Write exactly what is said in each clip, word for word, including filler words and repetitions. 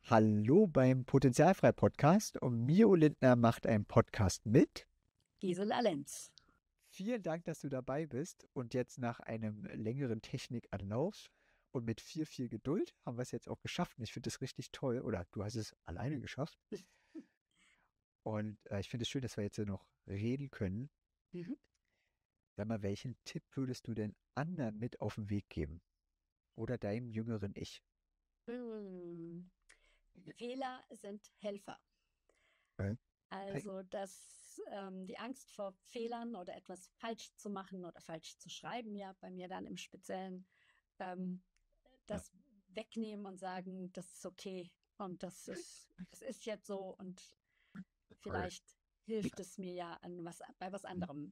Hallo beim Potenzialfrei-Podcast und Mio Lindner macht einen Podcast mit. Gisela Lenz. Vielen Dank, dass du dabei bist und jetzt nach einem längeren Technikanlauf und mit viel, viel Geduld haben wir es jetzt auch geschafft und ich finde es richtig toll oder du hast es alleine geschafft und äh, ich finde es schön, dass wir jetzt hier noch reden können. Mhm. Sag mal, welchen Tipp würdest du denn anderen mit auf den Weg geben oder deinem jüngeren Ich? Hm. Fehler sind Helfer. Okay. Also, dass ähm, die Angst vor Fehlern oder etwas falsch zu machen oder falsch zu schreiben, ja, bei mir dann im Speziellen, ähm, Ja, das wegnehmen und sagen, das ist okay und das ist, es ist jetzt so und vielleicht hilft es mir ja an was, bei was anderem.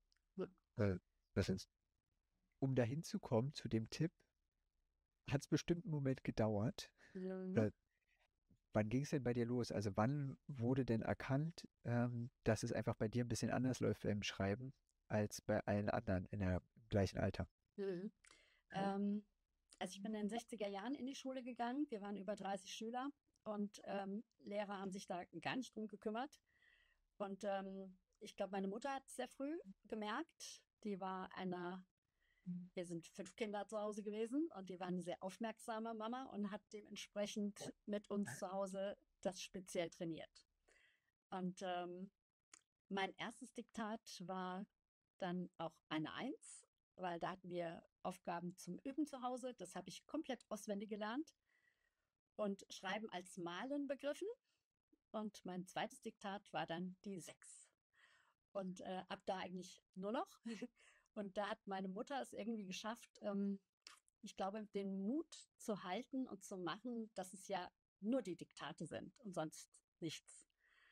äh, das ist, um dahin zu kommen zu dem Tipp, hat es bestimmt einen Moment gedauert. Mhm. Oder wann ging es denn bei dir los? Also wann wurde denn erkannt, ähm, dass es einfach bei dir ein bisschen anders läuft beim Schreiben als bei allen anderen in der im gleichen Alter? Mhm. Ähm, also ich bin in den sechziger Jahren in die Schule gegangen. Wir waren über dreißig Schüler und ähm, Lehrer haben sich da gar nicht drum gekümmert. Und ähm, ich glaube, meine Mutter hat es sehr früh gemerkt. Die war eine, wir sind fünf Kinder zu Hause gewesen und die war eine sehr aufmerksame Mama und hat dementsprechend mit uns zu Hause das speziell trainiert. Und ähm, mein erstes Diktat war dann auch eine Eins, weil da hatten wir Aufgaben zum Üben zu Hause. Das habe ich komplett auswendig gelernt und Schreiben als Malen begriffen. Und mein zweites Diktat war dann die Sechs. Und äh, ab da eigentlich nur noch. Und da hat meine Mutter es irgendwie geschafft, ähm, ich glaube, den Mut zu halten und zu machen, dass es ja nur die Diktate sind und sonst nichts.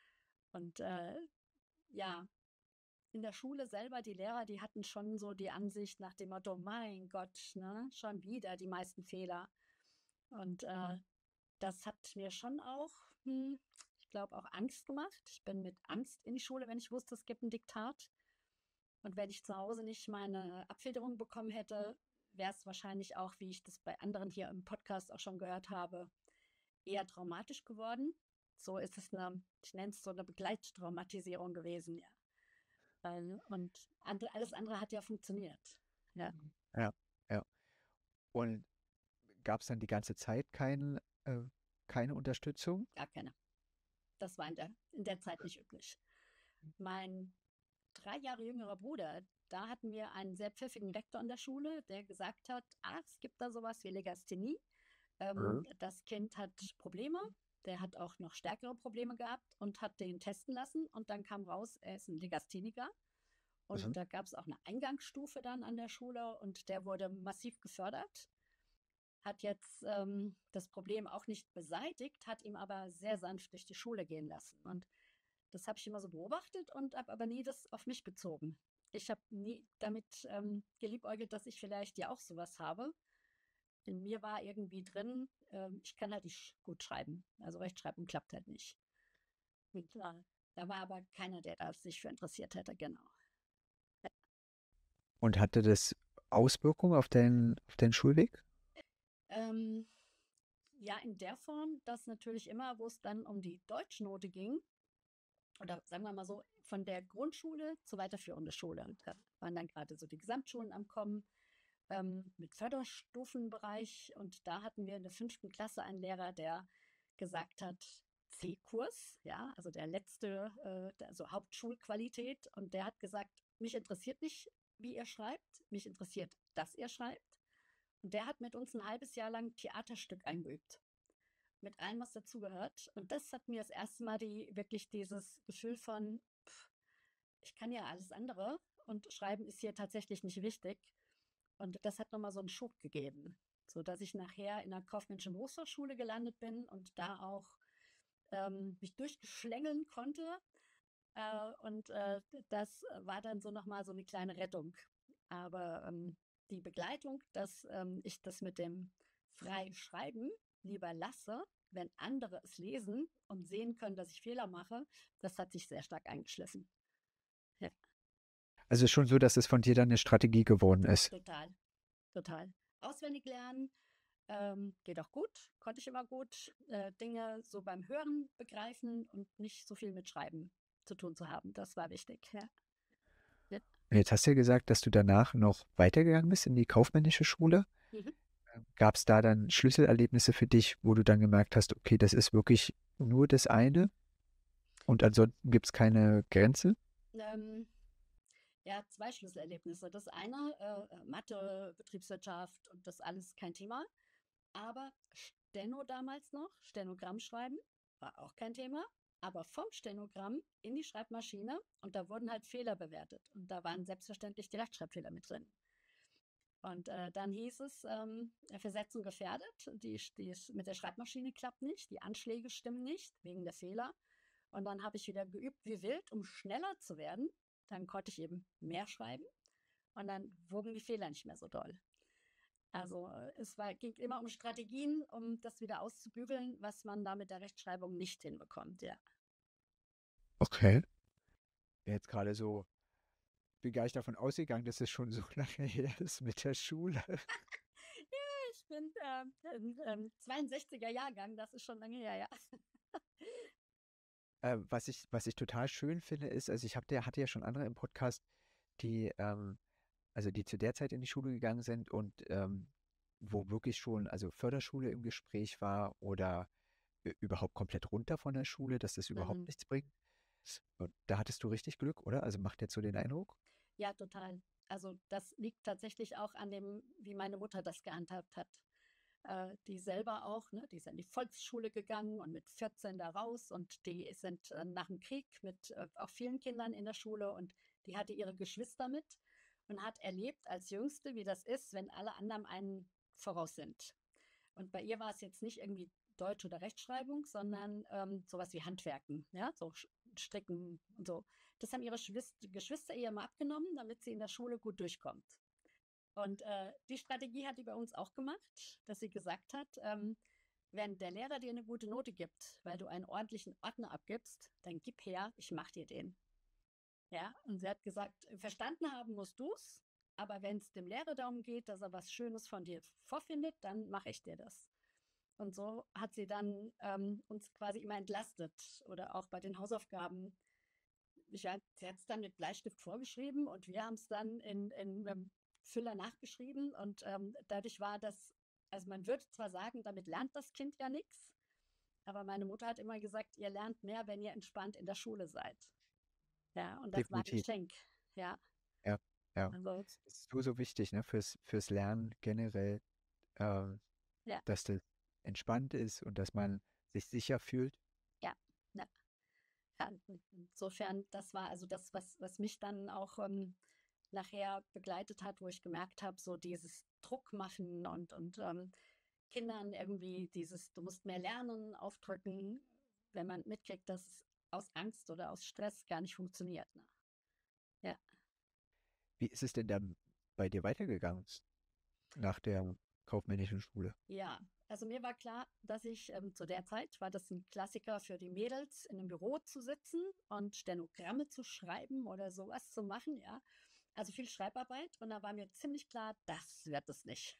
Und äh, ja, in der Schule selber, die Lehrer, die hatten schon so die Ansicht nach dem Motto, mein Gott, ne, schon wieder die meisten Fehler. Und äh, das hat mir schon auch, hm, ich glaube, auch Angst gemacht. Ich bin mit Angst in die Schule, wenn ich wusste, es gibt ein Diktat. Und wenn ich zu Hause nicht meine Abfederung bekommen hätte, wäre es wahrscheinlich auch, wie ich das bei anderen hier im Podcast auch schon gehört habe, eher traumatisch geworden. So ist es eine, ich nenne es so eine Begleittraumatisierung gewesen, ja. Weil, und andere, alles andere hat ja funktioniert. Ja, Ja, ja. Und gab es dann die ganze Zeit kein, äh, keine Unterstützung? gar keine. Das war in der, in der Zeit nicht üblich. Mein drei Jahre jüngerer Bruder, da hatten wir einen sehr pfiffigen Rektor an der Schule, der gesagt hat, ach, es gibt da sowas wie Legasthenie. Ähm, Mhm. das Kind hat Probleme. Der hat auch noch stärkere Probleme gehabt und hat den testen lassen. Und dann kam raus, er ist ein Legastheniker. Und Mhm. da gab es auch eine Eingangsstufe dann an der Schule und der wurde massiv gefördert. Hat jetzt ähm, das Problem auch nicht beseitigt, hat ihm aber sehr sanft durch die Schule gehen lassen. Und das habe ich immer so beobachtet und habe aber nie das auf mich bezogen. Ich habe nie damit ähm, geliebäugelt, dass ich vielleicht ja auch sowas habe. In mir war irgendwie drin, ähm, ich kann halt nicht gut schreiben. Also Rechtschreibung klappt halt nicht. Und klar, da war aber keiner, der da sich für interessiert hätte, genau. Und hatte das Auswirkungen auf deinen, auf deinen Schulweg? Ähm, ja, in der Form, dass natürlich immer, wo es dann um die Deutschnote ging, oder sagen wir mal so, von der Grundschule zur weiterführenden Schule. Da waren dann gerade so die Gesamtschulen am Kommen ähm, mit Förderstufenbereich. Und da hatten wir in der fünften Klasse einen Lehrer, der gesagt hat, C-Kurs, ja, also der letzte, äh, also Hauptschulqualität. Und der hat gesagt, mich interessiert nicht, wie ihr schreibt, mich interessiert, dass ihr schreibt. Und der hat mit uns ein halbes Jahr lang Theaterstück eingeübt mit allem, was dazugehört. Und das hat mir das erste Mal die, wirklich dieses Gefühl von, pff, ich kann ja alles andere und Schreiben ist hier tatsächlich nicht wichtig. Und das hat nochmal so einen Schub gegeben, sodass ich nachher in der kaufmännischen Berufsfachschule gelandet bin und da auch ähm, mich durchgeschlängeln konnte. Äh, und äh, das war dann so nochmal so eine kleine Rettung. Aber ähm, die Begleitung, dass ähm, ich das mit dem frei Schreiben lieber lasse, wenn andere es lesen und sehen können, dass ich Fehler mache, das hat sich sehr stark eingeschliffen. Ja, Also schon so, dass es von dir dann eine Strategie geworden ist. total, total. Auswendig lernen, Ähm, geht auch gut, konnte ich immer gut, äh, Dinge so beim Hören begreifen und nicht so viel mit Schreiben zu tun zu haben. Das war wichtig, ja. Ja. Und jetzt hast du ja gesagt, dass du danach noch weitergegangen bist in die kaufmännische Schule. Mhm. Gab es da dann Schlüsselerlebnisse für dich, wo du dann gemerkt hast, okay, das ist wirklich nur das eine und ansonsten gibt es keine Grenze? Ähm, ja, zwei Schlüsselerlebnisse. Das eine, äh, äh, Mathe, Betriebswirtschaft und das alles kein Thema. Aber Steno damals noch, Stenogramm schreiben, war auch kein Thema. Aber vom Stenogramm in die Schreibmaschine und da wurden halt Fehler bewertet. Und da waren selbstverständlich die Rechtschreibfehler mit drin. Und äh, dann hieß es, ähm, Versetzung gefährdet, die, die mit der Schreibmaschine klappt nicht, die Anschläge stimmen nicht wegen der Fehler. Und dann habe ich wieder geübt wie wild, um schneller zu werden. Dann konnte ich eben mehr schreiben und dann wurden die Fehler nicht mehr so doll. Also äh, es war, ging immer um Strategien, um das wieder auszubügeln, was man da mit der Rechtschreibung nicht hinbekommt, ja. Okay. Jetzt gerade so, bin gar nicht davon ausgegangen, dass es schon so lange her ist mit der Schule. Ich bin ähm, ein ähm, zweiundsechziger Jahrgang, das ist schon lange her, ja. Äh, was ich, was ich total schön finde, ist, also ich hab, der hatte ja schon andere im Podcast, die, ähm, also die zu der Zeit in die Schule gegangen sind und ähm, wo wirklich schon, also Förderschule im Gespräch war oder ü- überhaupt komplett runter von der Schule, dass das überhaupt Mhm. nichts bringt. Und da hattest du richtig Glück, oder? Also macht jetzt so den Eindruck? Ja, total. Also das liegt tatsächlich auch an dem, wie meine Mutter das gehandhabt hat. Äh, die selber auch, ne, die ist in die Volksschule gegangen und mit vierzehn da raus und die sind äh, nach dem Krieg mit äh, auch vielen Kindern in der Schule und die hatte ihre Geschwister mit und hat erlebt als Jüngste, wie das ist, wenn alle anderen einen voraus sind. Und bei ihr war es jetzt nicht irgendwie Deutsch oder Rechtschreibung, sondern ähm, sowas wie Handwerken, ja, so Stricken und so. Das haben ihre Schwist Geschwister ihr mal abgenommen, damit sie in der Schule gut durchkommt. Und äh, die Strategie hat die bei uns auch gemacht, dass sie gesagt hat, ähm, wenn der Lehrer dir eine gute Note gibt, weil du einen ordentlichen Ordner abgibst, dann gib her, ich mach dir den. Ja, und sie hat gesagt, verstanden haben musst du's, aber wenn es dem Lehrer darum geht, dass er was Schönes von dir vorfindet, dann mache ich dir das. Und so hat sie dann ähm, uns quasi immer entlastet oder auch bei den Hausaufgaben. Ich, sie hat es dann mit Bleistift vorgeschrieben und wir haben es dann in, in ähm, Füller nachgeschrieben und ähm, dadurch war das, also man würde zwar sagen, damit lernt das Kind ja nichts, aber meine Mutter hat immer gesagt, ihr lernt mehr, wenn ihr entspannt in der Schule seid. Ja, und das war ein Definitiv. Geschenk. Ja, Ja, ja. also, Das ist so, so wichtig, ne, fürs, fürs Lernen generell, ähm, ja, dass das entspannt ist und dass man sich sicher fühlt. ja, ja. Ja, insofern, das war also das, was, was mich dann auch ähm, nachher begleitet hat, wo ich gemerkt habe, so dieses Druckmachen und, und ähm, Kindern irgendwie dieses, du musst mehr lernen, aufdrücken, wenn man mitkriegt, dass es aus Angst oder aus Stress gar nicht funktioniert. Ne? Ja, Wie ist es denn dann bei dir weitergegangen nach der kaufmännischen Schule? ja. Also mir war klar, dass ich ähm, zu der Zeit war das ein Klassiker für die Mädels, in einem Büro zu sitzen und Stenogramme zu schreiben oder sowas zu machen, ja. Also viel Schreibarbeit und da war mir ziemlich klar, das wird es nicht.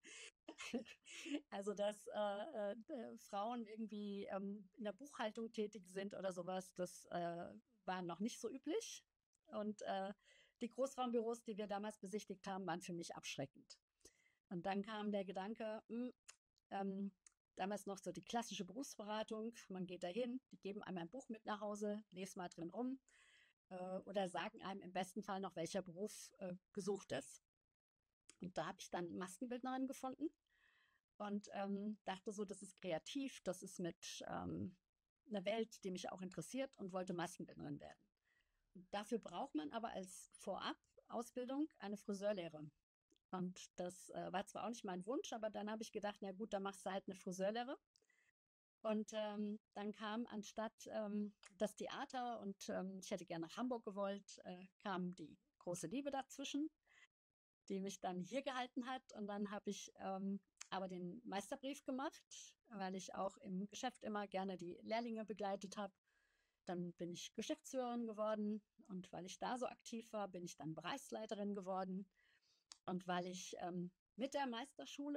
Also, dass äh, äh, Frauen irgendwie ähm, in der Buchhaltung tätig sind oder sowas, das äh, war noch nicht so üblich. Und äh, die Großraumbüros, die wir damals besichtigt haben, waren für mich abschreckend. Und dann kam der Gedanke, mh, ähm, damals noch so die klassische Berufsberatung, man geht dahin, die geben einem ein Buch mit nach Hause, lest mal drin rum äh, oder sagen einem im besten Fall noch, welcher Beruf äh, gesucht ist. Und da habe ich dann Maskenbildnerin gefunden und ähm, dachte so, das ist kreativ, das ist mit ähm, einer Welt, die mich auch interessiert und wollte Maskenbildnerin werden. Und dafür braucht man aber als Vorab-Ausbildung eine Friseurlehre. Und das äh, war zwar auch nicht mein Wunsch, aber dann habe ich gedacht, na gut, dann machst du halt eine Friseurlehre. Und ähm, dann kam anstatt ähm, das Theater und ähm, ich hätte gerne nach Hamburg gewollt, äh, kam die große Liebe dazwischen, die mich dann hier gehalten hat. Und dann habe ich ähm, aber den Meisterbrief gemacht, weil ich auch im Geschäft immer gerne die Lehrlinge begleitet habe. Dann bin ich Geschäftsführerin geworden und weil ich da so aktiv war, bin ich dann Bereichsleiterin geworden. Und weil ich ähm, mit der Meisterschule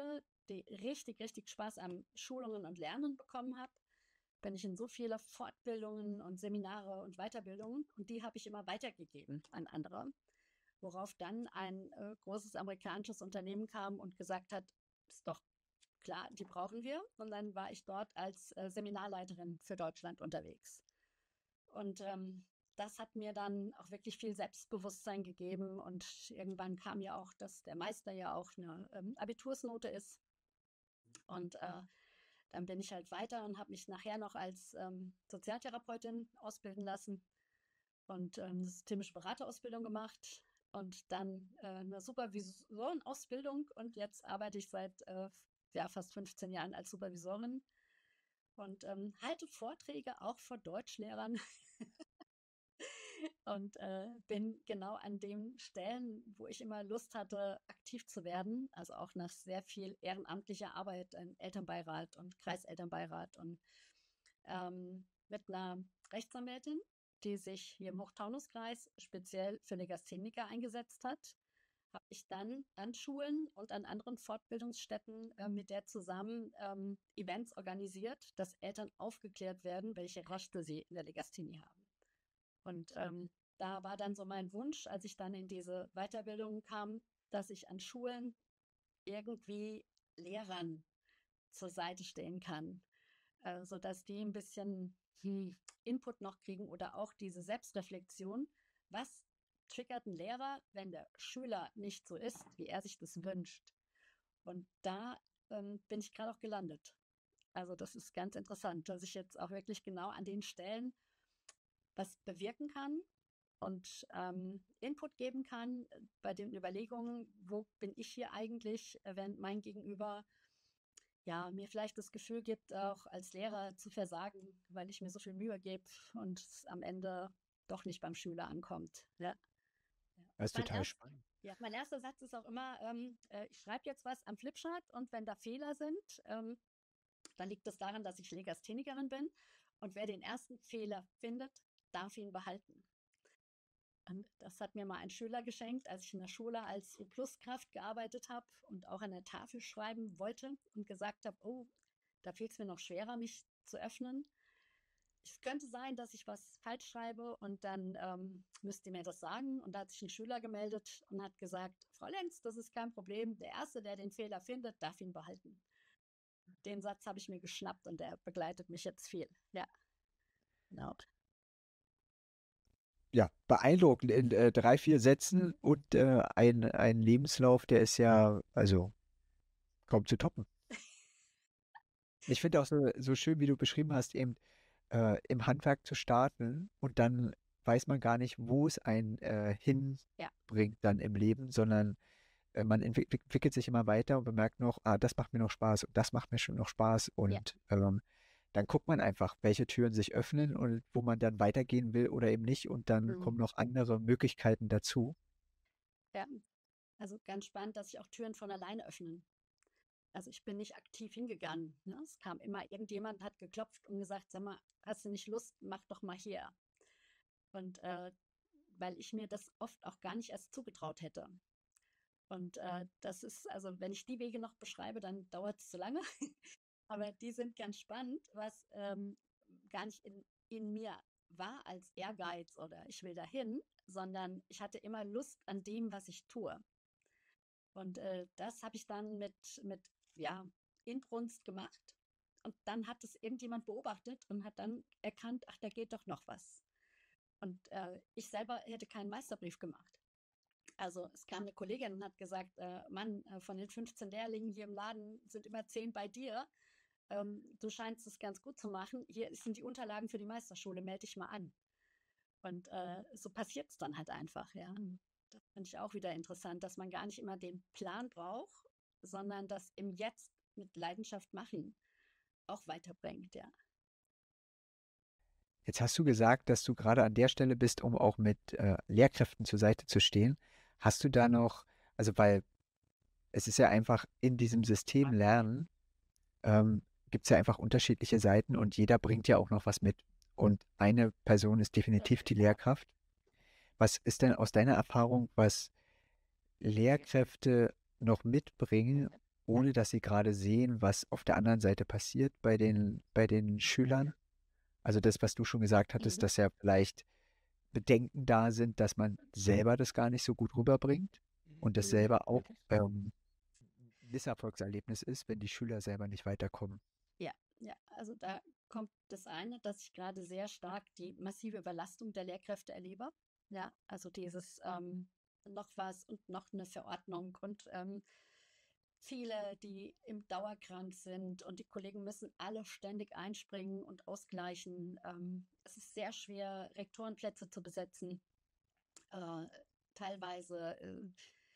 die richtig, richtig Spaß am Schulungen und Lernen bekommen habe, bin ich in so viele Fortbildungen und Seminare und Weiterbildungen und die habe ich immer weitergegeben an andere, worauf dann ein äh, großes amerikanisches Unternehmen kam und gesagt hat, ist doch klar, die brauchen wir. Und dann war ich dort als äh, Seminarleiterin für Deutschland unterwegs. Und ähm, das hat mir dann auch wirklich viel Selbstbewusstsein gegeben. Und irgendwann kam ja auch, dass der Meister ja auch eine ähm, Abitursnote ist. Und äh, dann bin ich halt weiter und habe mich nachher noch als ähm, Sozialtherapeutin ausbilden lassen und ähm, eine systemische Beraterausbildung gemacht und dann äh, eine Supervisorenausbildung und jetzt arbeite ich seit äh, ja, fast fünfzehn Jahren als Supervisorin und ähm, halte Vorträge auch vor Deutschlehrern und äh, bin genau an den Stellen, wo ich immer Lust hatte, aktiv zu werden, also auch nach sehr viel ehrenamtlicher Arbeit im Elternbeirat und Kreiselternbeirat und ähm, mit einer Rechtsanwältin, die sich hier im Hochtaunuskreis speziell für Legastheniker eingesetzt hat, habe ich dann an Schulen und an anderen Fortbildungsstätten äh, mit der zusammen ähm, Events organisiert, dass Eltern aufgeklärt werden, welche Rechte sie in der Legasthenie haben. Und ähm, da war dann so mein Wunsch, als ich dann in diese Weiterbildung kam, dass ich an Schulen irgendwie Lehrern zur Seite stehen kann, äh, sodass die ein bisschen hm, Input noch kriegen oder auch diese Selbstreflexion. Was triggert ein Lehrer, wenn der Schüler nicht so ist, wie er sich das wünscht? Und da ähm, bin ich gerade auch gelandet. Also das ist ganz interessant, dass ich jetzt auch wirklich genau an den Stellen was bewirken kann und ähm, Input geben kann bei den Überlegungen, wo bin ich hier eigentlich, wenn mein Gegenüber ja, mir vielleicht das Gefühl gibt, auch als Lehrer zu versagen, weil ich mir so viel Mühe gebe und es am Ende doch nicht beim Schüler ankommt. Ja. Das ist Mein, total erst, spannend. ja, mein erster Satz ist auch immer, ähm, äh, ich schreibe jetzt was am Flipchart und wenn da Fehler sind, ähm, dann liegt es das daran, dass ich Legasthenikerin bin und wer den ersten Fehler findet, darf ihn behalten. Und das hat mir mal ein Schüler geschenkt, als ich in der Schule als E-Plus-Kraft gearbeitet habe und auch an der Tafel schreiben wollte und gesagt habe, oh, da fiel es mir noch schwerer, mich zu öffnen. Es könnte sein, dass ich was falsch schreibe und dann ähm, müsst ihr mir das sagen. Und da hat sich ein Schüler gemeldet und hat gesagt, Frau Lenz, das ist kein Problem. Der Erste, der den Fehler findet, darf ihn behalten. Den Satz habe ich mir geschnappt und der begleitet mich jetzt viel. Ja, genau. Ja, beeindruckend in äh, drei, vier Sätzen und äh, ein, ein Lebenslauf, der ist ja, also kaum zu toppen. Ich finde auch so, so schön, wie du beschrieben hast, eben äh, im Handwerk zu starten und dann weiß man gar nicht, wo es einen äh, Ja. hinbringt dann im Leben, sondern äh, man entwick entwickelt sich immer weiter und bemerkt noch, ah, das macht mir noch Spaß und das macht mir schon noch Spaß Ja. und ähm, dann guckt man einfach, welche Türen sich öffnen und wo man dann weitergehen will oder eben nicht und dann Mhm. kommen noch andere Möglichkeiten dazu. Ja, also ganz spannend, dass sich auch Türen von alleine öffnen. Also ich bin nicht aktiv hingegangen. Ne? Es kam immer irgendjemand, hat geklopft und gesagt, sag mal, hast du nicht Lust, mach doch mal hier. Und äh, weil ich mir das oft auch gar nicht erst zugetraut hätte. Und äh, das ist, also wenn ich die Wege noch beschreibe, dann dauert es zu lange. Aber die sind ganz spannend, was ähm, gar nicht in, in mir war als Ehrgeiz oder ich will dahin, sondern ich hatte immer Lust an dem, was ich tue. Und äh, das habe ich dann mit, mit ja, Inbrunst gemacht. Und dann hat es irgendjemand beobachtet und hat dann erkannt, ach, da geht doch noch was. Und äh, ich selber hätte keinen Meisterbrief gemacht. Also es kam eine Kollegin und hat gesagt, äh, Mann, äh, von den fünfzehn Lehrlingen hier im Laden sind immer zehn bei dir. Ähm, du scheinst es ganz gut zu machen. Hier sind die Unterlagen für die Meisterschule, melde dich mal an. Und äh, so passiert es dann halt einfach, ja. Das finde ich auch wieder interessant, dass man gar nicht immer den Plan braucht, sondern das im Jetzt mit Leidenschaft machen auch weiterbringt, ja. Jetzt hast du gesagt, dass du gerade an der Stelle bist, um auch mit äh, Lehrkräften zur Seite zu stehen. Hast du da noch, also weil es ist ja einfach in diesem System Lernen, ähm, gibt es ja einfach unterschiedliche Seiten und jeder bringt ja auch noch was mit. Und eine Person ist definitiv die Lehrkraft. Was ist denn aus deiner Erfahrung, was Lehrkräfte noch mitbringen, ohne dass sie gerade sehen, was auf der anderen Seite passiert bei den, bei den Schülern? Also das, was du schon gesagt hattest, Mhm. dass ja vielleicht Bedenken da sind, dass man selber das gar nicht so gut rüberbringt und das Mhm. selber auch ähm, ein Misserfolgserlebnis ist, wenn die Schüler selber nicht weiterkommen. Ja, ja, also da kommt das eine, dass ich gerade sehr stark die massive Überlastung der Lehrkräfte erlebe. Ja, also dieses ähm, noch was und noch eine Verordnung und ähm, viele, die im Dauerkranz sind und die Kollegen müssen alle ständig einspringen und ausgleichen. Ähm, es ist sehr schwer, Rektorenplätze zu besetzen. Äh, teilweise, äh,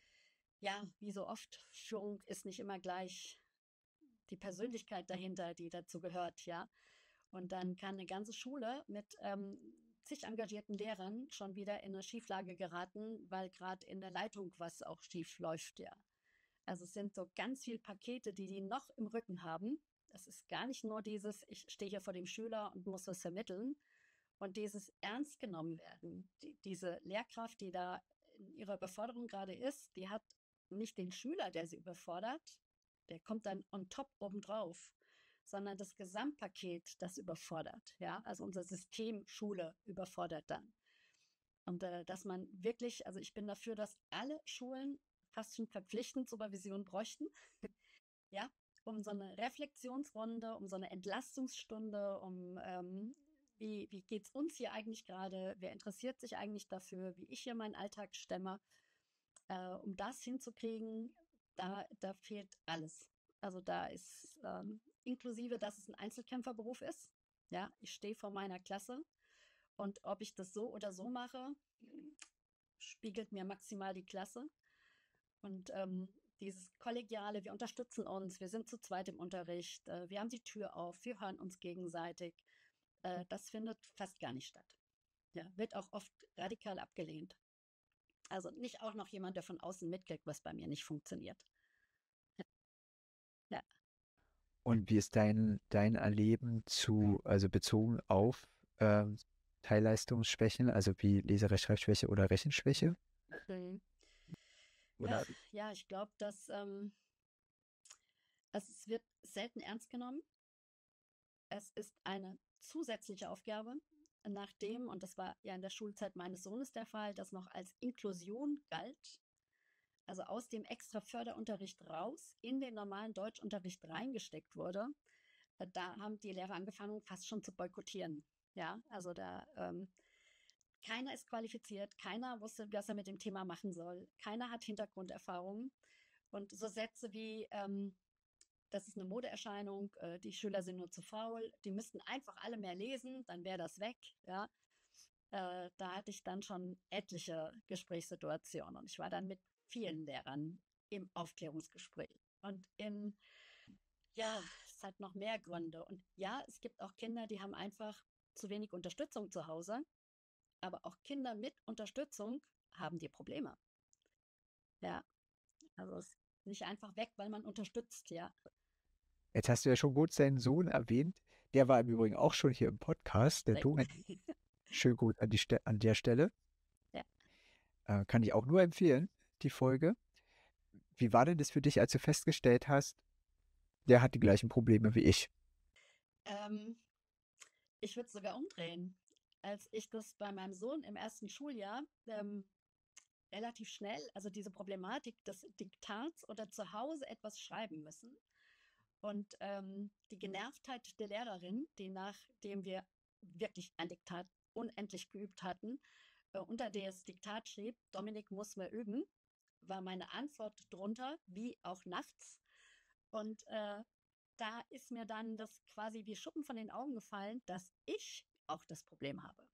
ja, wie so oft, Führung ist nicht immer gleich die Persönlichkeit dahinter, die dazu gehört, ja. Und dann kann eine ganze Schule mit ähm, zig engagierten Lehrern schon wieder in eine Schieflage geraten, weil gerade in der Leitung was auch schief läuft, ja. Also es sind so ganz viele Pakete, die die noch im Rücken haben. Es ist gar nicht nur dieses, ich stehe hier vor dem Schüler und muss was vermitteln. Und dieses ernst genommen werden, die, diese Lehrkraft, die da in ihrer Überforderung gerade ist, die hat nicht den Schüler, der sie überfordert, der kommt dann on top obendrauf, sondern das Gesamtpaket, das überfordert. Ja, also unser System Schule überfordert dann. Und äh, dass man wirklich, also ich bin dafür, dass alle Schulen fast schon verpflichtend Supervision bräuchten. Ja, um so eine Reflexionsrunde, um so eine Entlastungsstunde, um ähm, wie, wie geht es uns hier eigentlich gerade, wer interessiert sich eigentlich dafür, wie ich hier meinen Alltag stemme, äh, um das hinzukriegen, da, da fehlt alles. Also da ist ähm, inklusive, dass es ein Einzelkämpferberuf ist. Ja, ich stehe vor meiner Klasse und ob ich das so oder so mache, spiegelt mir maximal die Klasse. Und ähm, dieses Kollegiale, wir unterstützen uns, wir sind zu zweit im Unterricht, äh, wir haben die Tür auf, wir hören uns gegenseitig, äh, das findet fast gar nicht statt. Ja, wird auch oft radikal abgelehnt. Also nicht auch noch jemand, der von außen mitkriegt, was bei mir nicht funktioniert. Ja. Und wie ist dein, dein Erleben zu, also bezogen auf ähm, Teilleistungsschwächen, also wie Leserechtschreibschwäche oder Rechenschwäche? Mhm. Ja, Oder ja, ich glaube, dass ähm, also es wird selten ernst genommen. Es ist eine zusätzliche Aufgabe, nachdem, und das war ja in der Schulzeit meines Sohnes der Fall, das noch als Inklusion galt, also aus dem extra Förderunterricht raus in den normalen Deutschunterricht reingesteckt wurde, äh, da haben die Lehrer angefangen, fast schon zu boykottieren. Ja, also da ähm, keiner ist qualifiziert, keiner wusste, was er mit dem Thema machen soll, keiner hat Hintergrunderfahrungen. Und so Sätze wie, ähm, das ist eine Modeerscheinung, äh, die Schüler sind nur zu faul, die müssten einfach alle mehr lesen, dann wäre das weg. Ja, äh, da hatte ich dann schon etliche Gesprächssituationen und ich war dann mit vielen Lehrern im Aufklärungsgespräch. Und in, ja, es hat noch mehr Gründe. Und ja, es gibt auch Kinder, die haben einfach zu wenig Unterstützung zu Hause, aber auch Kinder mit Unterstützung haben die Probleme. Ja, also es ist nicht einfach weg, weil man unterstützt, ja. jetzt hast du ja schon gut seinen Sohn erwähnt. Der war im Übrigen auch schon hier im Podcast, der Dominik. Schön gut an, die Ste an der Stelle. Ja. Äh, kann ich auch nur empfehlen, die Folge. Wie war denn das für dich, als du festgestellt hast, der hat die gleichen Probleme wie ich? Ähm, ich würde es sogar umdrehen. Als ich das bei meinem Sohn im ersten Schuljahr ähm, relativ schnell, also diese Problematik des Diktats oder zu Hause etwas schreiben müssen und ähm, die Genervtheit der Lehrerin, die nachdem wir wirklich ein Diktat unendlich geübt hatten, äh, unter das Diktat schrieb, Dominik muss mehr üben, war meine Antwort drunter, wie auch nachts. Und äh, da ist mir dann das quasi wie Schuppen von den Augen gefallen, dass ich auch das Problem habe.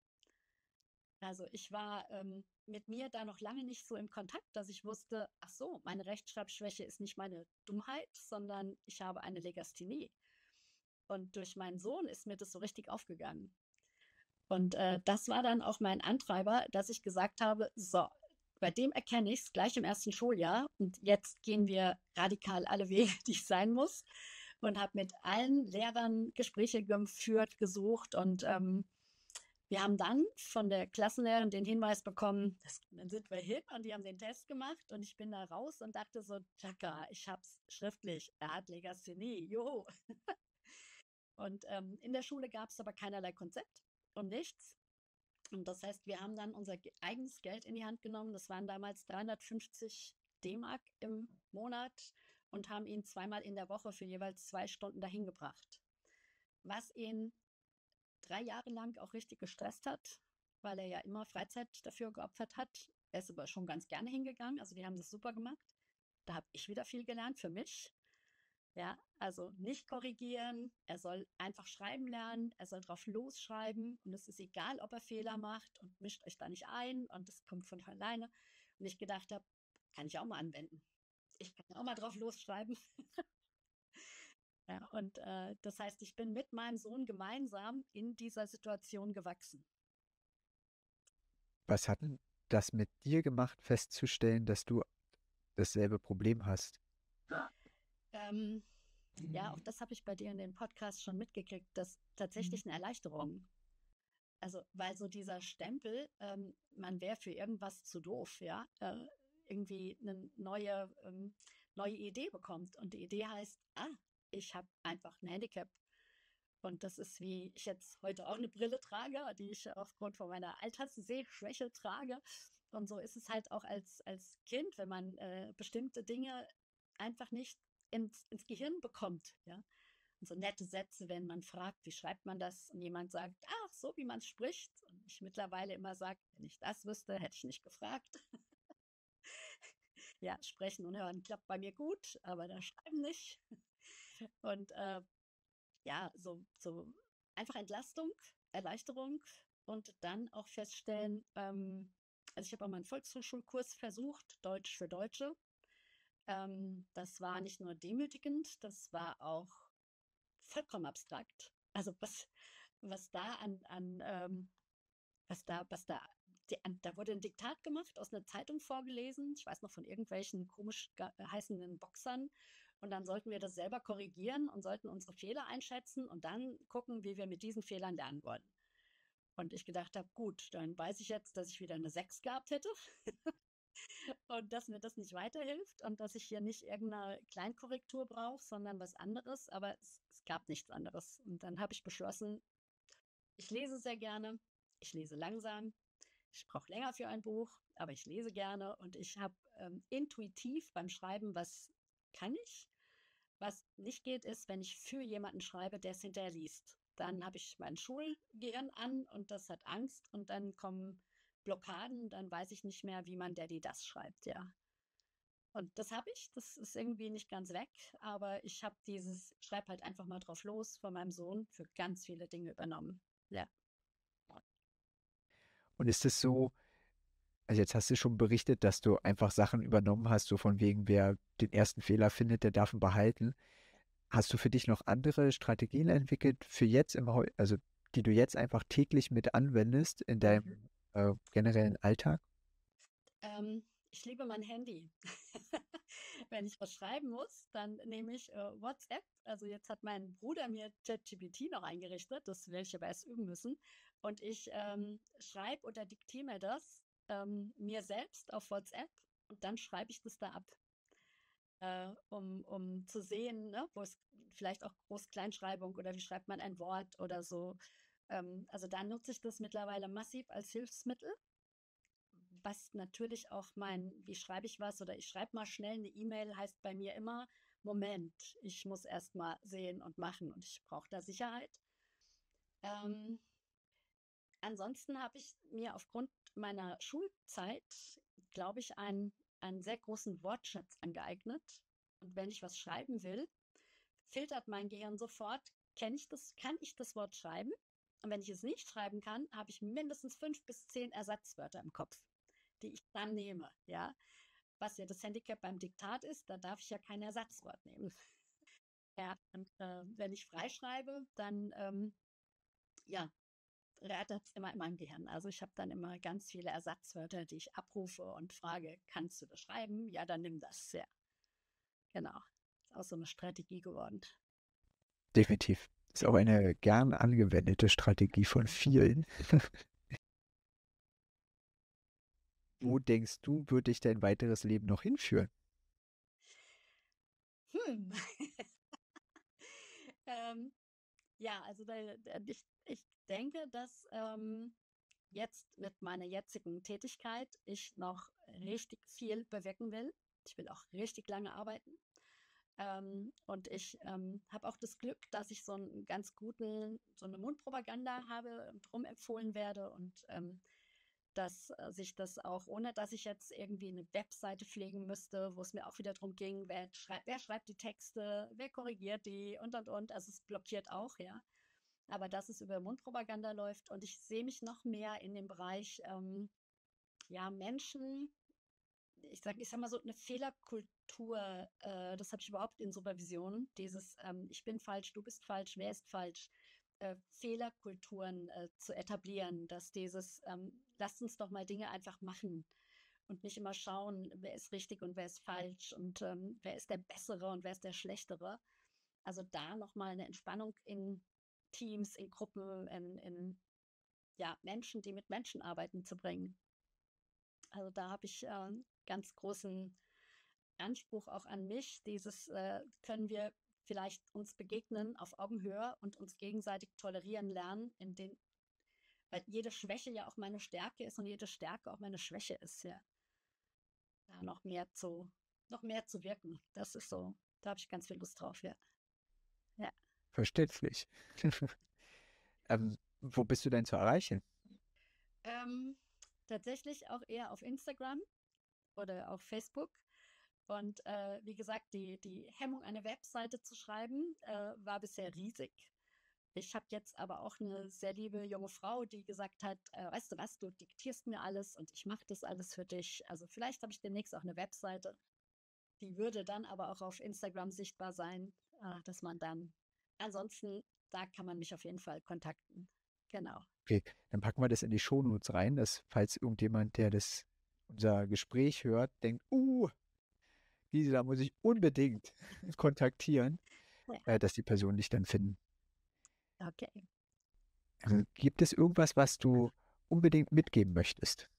Also ich war ähm, mit mir da noch lange nicht so im Kontakt, dass ich wusste, ach so, meine Rechtschreibschwäche ist nicht meine Dummheit, sondern ich habe eine Legasthenie. Und durch meinen Sohn ist mir das so richtig aufgegangen. Und äh, das war dann auch mein Antreiber, dass ich gesagt habe, so, bei dem erkenne ich es gleich im ersten Schuljahr und jetzt gehen wir radikal alle Wege, die ich sein muss und habe mit allen Lehrern Gespräche geführt, gesucht und ähm, wir haben dann von der Klassenlehrerin den Hinweis bekommen, das, dann sind wir hin und die haben den Test gemacht und ich bin da raus und dachte so, Chaka, ich hab's schriftlich, er hat Legasthenie, juhu. Und ähm, in der Schule gab es aber keinerlei Konzept und nichts. Und das heißt, wir haben dann unser eigenes Geld in die Hand genommen. Das waren damals dreihundertfünfzig D-Mark im Monat und haben ihn zweimal in der Woche für jeweils zwei Stunden dahin gebracht. Was ihn drei Jahre lang auch richtig gestresst hat, weil er ja immer Freizeit dafür geopfert hat. Er ist aber schon ganz gerne hingegangen. Also die haben das super gemacht. Da habe ich wieder viel gelernt für mich. Ja, also nicht korrigieren, er soll einfach schreiben lernen, er soll drauf losschreiben und es ist egal, ob er Fehler macht und mischt euch da nicht ein und das kommt von alleine. Und ich gedacht habe, kann ich auch mal anwenden. Ich kann auch mal drauf losschreiben. Ja, und äh, das heißt, ich bin mit meinem Sohn gemeinsam in dieser Situation gewachsen. Was hat denn das mit dir gemacht, festzustellen, dass du dasselbe Problem hast? Ähm, ja, auch das habe ich bei dir in den Podcast schon mitgekriegt, dass tatsächlich eine Erleichterung. Also, weil so dieser Stempel, ähm, man wäre für irgendwas zu doof, ja, äh, irgendwie eine neue, ähm, neue Idee bekommt. Und die Idee heißt, ah, ich habe einfach ein Handicap. Und das ist, wie ich jetzt heute auch eine Brille trage, die ich aufgrund von meiner Alterssehschwäche trage. Und so ist es halt auch als, als Kind, wenn man äh, bestimmte Dinge einfach nicht ins, ins Gehirn bekommt, ja. Und so nette Sätze, wenn man fragt, wie schreibt man das? Und jemand sagt, ach, so wie man spricht. Und ich mittlerweile immer sage, wenn ich das wüsste, hätte ich nicht gefragt. Ja, sprechen und hören klappt bei mir gut, aber das Schreiben nicht. Und äh, ja, so, so einfach Entlastung, Erleichterung und dann auch feststellen, ähm, also ich habe auch mal einen Volkshochschulkurs versucht, Deutsch für Deutsche. Ähm, das war nicht nur demütigend, das war auch vollkommen abstrakt. Also was, was da an, an ähm, was da, was da, die, an, da wurde ein Diktat gemacht, aus einer Zeitung vorgelesen. Ich weiß noch von irgendwelchen komisch heißenden Boxern. Und dann sollten wir das selber korrigieren und sollten unsere Fehler einschätzen und dann gucken, wie wir mit diesen Fehlern lernen wollen. Und ich gedacht habe, gut, dann weiß ich jetzt, dass ich wieder eine sechs gehabt hätte und dass mir das nicht weiterhilft und dass ich hier nicht irgendeine Kleinkorrektur brauche, sondern was anderes. Aber es, es gab nichts anderes. Und dann habe ich beschlossen, ich lese sehr gerne, ich lese langsam, ich brauche länger für ein Buch, aber ich lese gerne und ich habe ähm, intuitiv beim Schreiben, was kann ich. Was nicht geht, ist, wenn ich für jemanden schreibe, der es hinterher liest. Dann habe ich mein Schulgehirn an und das hat Angst und dann kommen Blockaden, dann weiß ich nicht mehr, wie man der die das schreibt, ja. Und das habe ich, das ist irgendwie nicht ganz weg, aber ich habe dieses, schreib halt einfach mal drauf los von meinem Sohn für ganz viele Dinge übernommen. Ja. Und ist es so, also jetzt hast du schon berichtet, dass du einfach Sachen übernommen hast, so von wegen, wer den ersten Fehler findet, der darf ihn behalten. Hast du für dich noch andere Strategien entwickelt für jetzt im Heu, also die du jetzt einfach täglich mit anwendest in Mhm. deinem äh, generellen Alltag? Ähm, ich liebe mein Handy. Wenn ich was schreiben muss, dann nehme ich äh, WhatsApp. Also jetzt hat mein Bruder mir ChatGPT noch eingerichtet, das werde ich aber erst üben müssen. Und ich ähm, schreibe oder diktiere mir das ähm, mir selbst auf WhatsApp und dann schreibe ich das da ab, äh, um, um zu sehen, ne, wo es vielleicht auch Groß-Kleinschreibung oder wie schreibt man ein Wort oder so. Ähm, also da nutze ich das mittlerweile massiv als Hilfsmittel, was natürlich auch mein, wie schreibe ich was oder ich schreibe mal schnell eine E-Mail, heißt bei mir immer, Moment, ich muss erst mal sehen und machen und ich brauche da Sicherheit. Ähm, ansonsten habe ich mir aufgrund meiner Schulzeit, glaube ich, einen, einen sehr großen Wortschatz angeeignet. Und wenn ich was schreiben will, filtert mein Gehirn sofort, kenne ich das, kann ich das Wort schreiben? Und wenn ich es nicht schreiben kann, habe ich mindestens fünf bis zehn Ersatzwörter im Kopf, die ich dann nehme, ja. Was ja das Handicap beim Diktat ist, da darf ich ja kein Ersatzwort nehmen. Ja, und äh, wenn ich freischreibe, dann ähm, ja, rattert es immer in meinem Gehirn. Also ich habe dann immer ganz viele Ersatzwörter, die ich abrufe und frage, kannst du das schreiben? Ja, dann nimm das. Ja, genau. Ist auch so eine Strategie geworden. Definitiv. Ist auch eine gern angewendete Strategie von vielen. Wo denkst du, wird dich dein weiteres Leben noch hinführen? Hm. ähm, ja, also da, da, ich, ich denke, dass ähm, jetzt mit meiner jetzigen Tätigkeit ich noch richtig viel bewirken will. Ich will auch richtig lange arbeiten. Ähm, und ich ähm, habe auch das Glück, dass ich so einen ganz guten, so eine Mundpropaganda habe und rumempfohlen werde und ähm, dass äh, sich das auch, ohne dass ich jetzt irgendwie eine Webseite pflegen müsste, wo es mir auch wieder darum ging, wer schreibt, wer schreibt die Texte, wer korrigiert die und und und. Also es blockiert auch, ja. Aber dass es über Mundpropaganda läuft und ich sehe mich noch mehr in dem Bereich, ähm, ja, Menschen, ich sage ich sag mal so eine Fehlerkultur, äh, das habe ich überhaupt in Supervision, dieses ähm, ich bin falsch, du bist falsch, wer ist falsch, äh, Fehlerkulturen äh, zu etablieren, dass dieses ähm, lasst uns doch mal Dinge einfach machen und nicht immer schauen, wer ist richtig und wer ist falsch und ähm, wer ist der Bessere und wer ist der Schlechtere. Also da nochmal eine Entspannung in Teams, in Gruppen, in, in ja, Menschen, die mit Menschen arbeiten, zu bringen. Also da habe ich äh, ganz großen Anspruch auch an mich. Dieses äh, können wir vielleicht uns begegnen auf Augenhöhe und uns gegenseitig tolerieren lernen, in den, weil jede Schwäche ja auch meine Stärke ist und jede Stärke auch meine Schwäche ist, ja. Da noch mehr zu, noch mehr zu wirken. Das ist so, da habe ich ganz viel Lust drauf, ja. Ja. Verständlich. ähm, wo bist du denn zu erreichen? Ähm, tatsächlich auch eher auf Instagram oder auf Facebook. Und äh, wie gesagt, die, die Hemmung, eine Webseite zu schreiben, äh, war bisher riesig. Ich habe jetzt aber auch eine sehr liebe junge Frau, die gesagt hat, äh, weißt du was, du diktierst mir alles und ich mache das alles für dich. Also vielleicht habe ich demnächst auch eine Webseite. Die würde dann aber auch auf Instagram sichtbar sein, äh, dass man dann, ansonsten, da kann man mich auf jeden Fall kontakten. Genau. Okay, dann packen wir das in die Shownotes rein, dass falls irgendjemand, der das unser Gespräch hört, denkt, uh, Gisela muss ich unbedingt kontaktieren, Ja, äh, dass die Person dich dann finden. okay. Also, gibt es irgendwas, was du unbedingt mitgeben möchtest?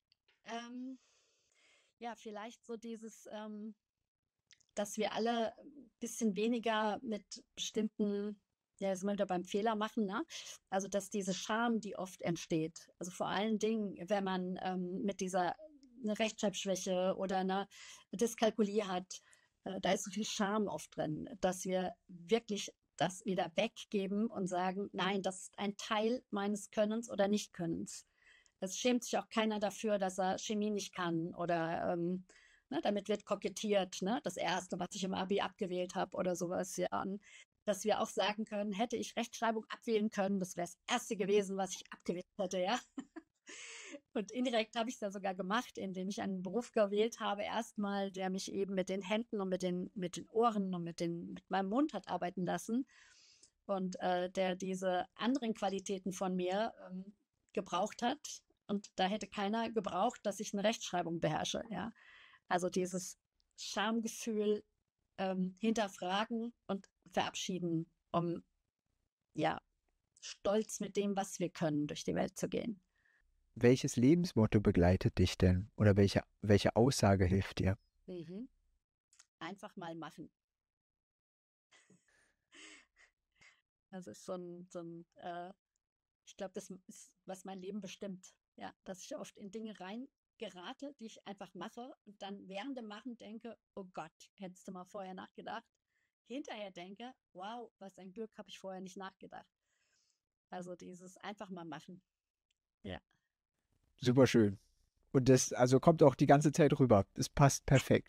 Ähm, ja, vielleicht so dieses, ähm, dass wir alle ein bisschen weniger mit bestimmten, ja, jetzt sind wir wieder beim Fehler machen, ne? Also, dass diese Scham, die oft entsteht, also vor allen Dingen, wenn man ähm, mit dieser eine Rechtschreibschwäche oder eine Dyskalkulie hat, äh, da ist so viel Scham oft drin, dass wir wirklich das wieder weggeben und sagen, nein, das ist ein Teil meines Könnens oder Nichtkönnens. Es schämt sich auch keiner dafür, dass er Chemie nicht kann oder ähm, ne, damit wird kokettiert, ne? Das erste, was ich im Abi abgewählt habe oder sowas, ja. Und dass wir auch sagen können, hätte ich Rechtschreibung abwählen können, das wäre das erste gewesen, was ich abgewählt hätte, ja. Und indirekt habe ich es ja sogar gemacht, indem ich einen Beruf gewählt habe, erstmal, der mich eben mit den Händen und mit den, mit den Ohren und mit, den, mit meinem Mund hat arbeiten lassen und äh, der diese anderen Qualitäten von mir ähm, gebraucht hat. Und da hätte keiner gebraucht, dass ich eine Rechtschreibung beherrsche, ja. Also dieses Schamgefühl ähm, hinterfragen und verabschieden, um ja stolz mit dem, was wir können, durch die Welt zu gehen. Welches Lebensmotto begleitet dich denn? Oder welche, welche Aussage hilft dir? Mhm. Einfach mal machen. Das ist so ein, so ein äh, ich glaube, das ist, was mein Leben bestimmt. Ja, dass ich oft in Dinge reingerate, die ich einfach mache und dann während dem Machen denke, oh Gott, hättest du mal vorher nachgedacht. Hinterher denke, wow, was ein Glück, habe ich vorher nicht nachgedacht. Also dieses einfach mal machen. Ja. Super schön. Und das also kommt auch die ganze Zeit rüber. Das passt perfekt.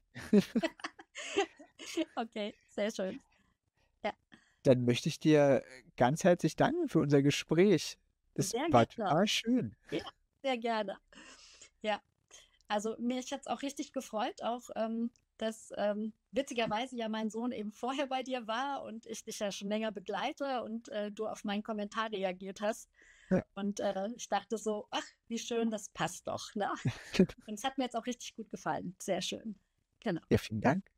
Okay, sehr schön. Ja, Dann möchte ich dir ganz herzlich danken für unser Gespräch. Das sehr war gerne. total schön. Ja, sehr gerne. Ja, also mich hat es auch richtig gefreut, auch ähm, dass ähm, witzigerweise ja mein Sohn eben vorher bei dir war und ich dich ja schon länger begleite und äh, du auf meinen Kommentar reagiert hast. Ja. Und äh, ich dachte so, ach, wie schön, das passt doch. Ne? Und es hat mir jetzt auch richtig gut gefallen. Sehr schön. Genau. Ja, vielen Dank.